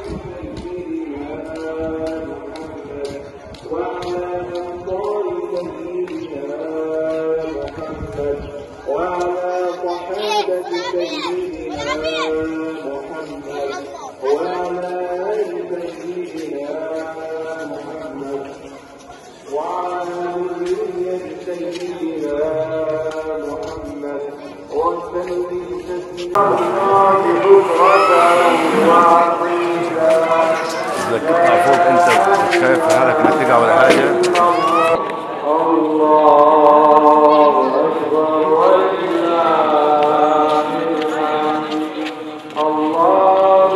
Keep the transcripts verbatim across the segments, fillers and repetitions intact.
إذا كنت عفوك أنت شايف حالك إنك تقع ولا حاجة. الله أكبر ولله الحمد. الله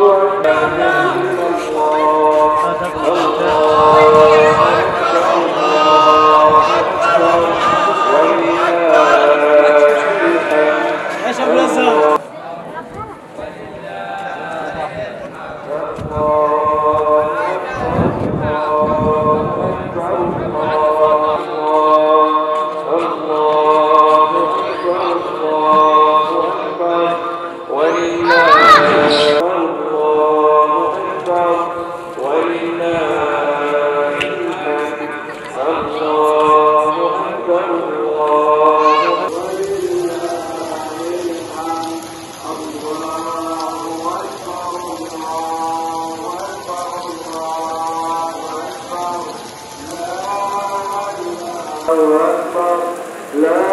أكبر. لا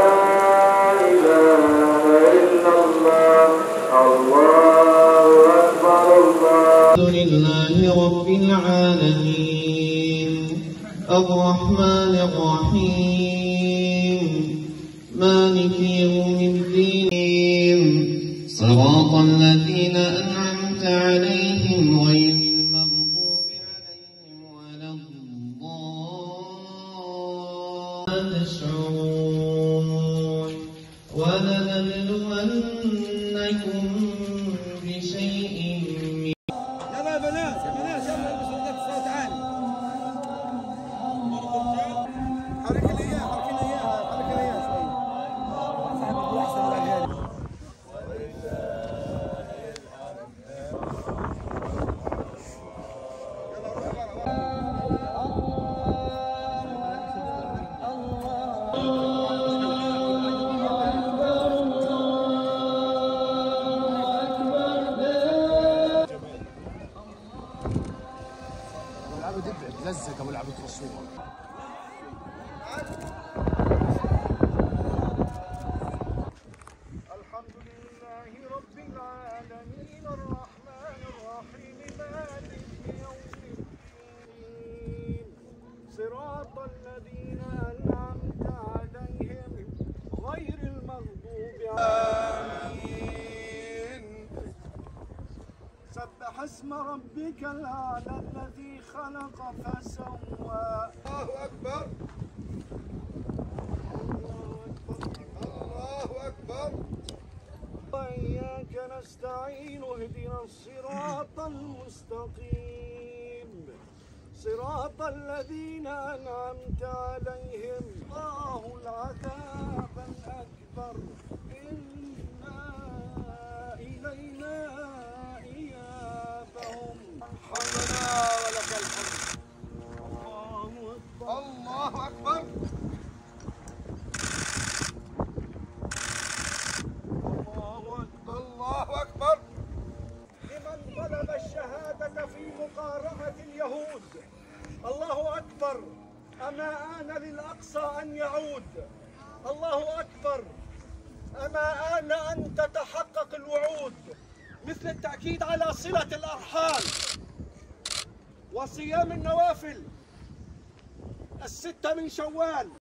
إله إلا الله. الله أكبر. الله. الحمد لله رب العالمين الرحمن الرحيم مالك يوم الدين صراط الذين أنعمت عليهم غير المغضوب عليهم ولا الضالين. تشعرون ولنبلونكم بشيء من يلا بنات يا بنات يلا البسوا لك صوت عالي. حرك لي اياها حرك لي اياها حرك لي اياها شوي. صاحب ابو احسن من الاغاني. لزق ابو لعبه رسول. الحمد لله رب العالمين الرحمن الرحيم مالك يوم الدين صراط الذين أنعمت عليهم غير المغضوب عليهم. سبح اسم ربك الأعلى الذي خلق فسوى. الله أكبر. الله أكبر. وإياك نستعين اهدنا الصراط المستقيم صراط الذين أنعمت عليهم. الله العذاب الأكبر إنا إلينا إيابهم. حمدنا ولك الحمد. الله أكبر. الله أكبر. الله أكبر. لمن طلب الشهادة في مقارنة اليهود. الله أكبر. أما آن للأقصى أن يعود. الله أكبر. أما آن أن تتحقق الوعود مثل التأكيد على صلة الأرحام وصيام النوافل الستة من شوال.